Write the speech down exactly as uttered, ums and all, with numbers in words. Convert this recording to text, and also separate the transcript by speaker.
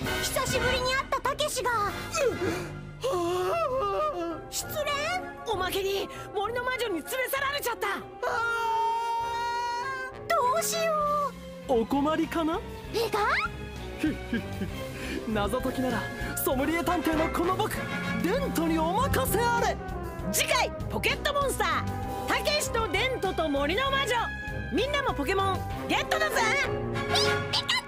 Speaker 1: 久しぶりに会ったたけしが失恋。
Speaker 2: おまけに森の魔女に連れ去られちゃった。
Speaker 1: どうしよ
Speaker 3: う。お困りかな。
Speaker 1: えが
Speaker 3: 謎解きならソムリエ探偵のこの僕デントにお任せあれ。
Speaker 2: 次回ポケットモンスターたけしとデントと森の魔女。みんなもポケモンゲットだぜ。
Speaker 1: ピッピカ